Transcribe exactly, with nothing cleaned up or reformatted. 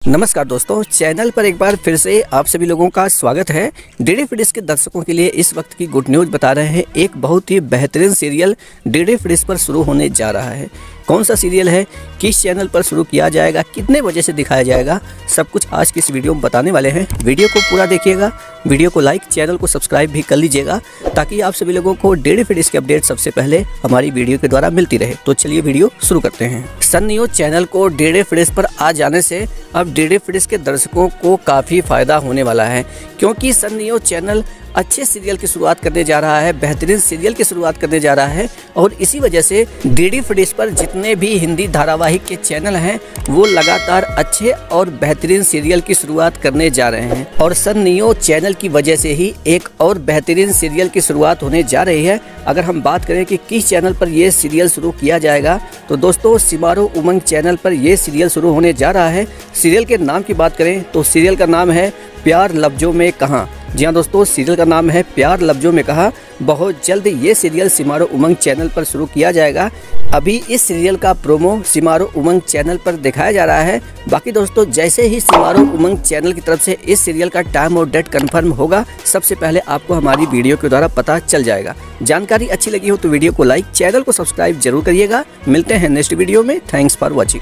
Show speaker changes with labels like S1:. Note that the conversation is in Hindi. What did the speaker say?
S1: नमस्कार दोस्तों, चैनल पर एक बार फिर से आप सभी लोगों का स्वागत है। डीडी फ्रिज के दर्शकों के लिए इस वक्त की गुड न्यूज़ बता रहे हैं। एक बहुत ही बेहतरीन सीरियल डीडी फ्रिज पर शुरू होने जा रहा है। कौन सा सीरियल है, किस चैनल पर शुरू किया जाएगा, कितने बजे से दिखाया जाएगा, सब कुछ आज की इस वीडियो में बताने वाले हैं। वीडियो को पूरा देखिएगा, वीडियो को लाइक, चैनल को सब्सक्राइब भी कर लीजिएगा ताकि आप सभी लोगों को डीडी फ्रिज की अपडेट सबसे पहले हमारी वीडियो के द्वारा मिलती रहे। तो चलिए वीडियो शुरू करते हैं। सन न्यूज़ चैनल को डीडी फ्रिज पर आ जाने से अब डीडी फ्रिज के दर्शकों को काफ़ी फायदा होने वाला है, क्योंकि सन न्यूज़ चैनल अच्छे सीरियल की शुरुआत करने जा रहा है, बेहतरीन सीरियल की शुरुआत करने जा रहा है। और इसी वजह से डीडी फ्रिज पर जितने भी हिंदी धारावाहिक के चैनल हैं वो लगातार अच्छे और बेहतरीन सीरियल की शुरुआत करने जा रहे हैं। और सन न्यूज़ चैनल की वजह से ही एक और बेहतरीन सीरियल की शुरुआत होने जा रही है। अगर हम बात करें कि किस चैनल पर यह सीरियल शुरू किया जाएगा, तो दोस्तों सिमारो उमंग चैनल पर यह सीरियल शुरू होने जा रहा है। सीरियल के नाम की बात करें तो सीरियल का नाम है प्यार लफ्जों में कहा। जी हाँ दोस्तों, सीरियल का नाम है प्यार लफ्जों में कहा। बहुत जल्द ये सीरियल सिमारो उमंग चैनल पर शुरू किया जाएगा। अभी इस सीरियल का प्रोमो सिमारो उमंग चैनल पर दिखाया जा रहा है। बाकी दोस्तों, जैसे ही सिमारो उमंग चैनल की तरफ से इस सीरियल का टाइम और डेट कंफर्म होगा, सबसे पहले आपको हमारी वीडियो के द्वारा पता चल जाएगा। जानकारी अच्छी लगी हो तो वीडियो को लाइक, चैनल को सब्सक्राइब जरूर करिएगा। मिलते हैं नेक्स्ट वीडियो में। Thanks for watching.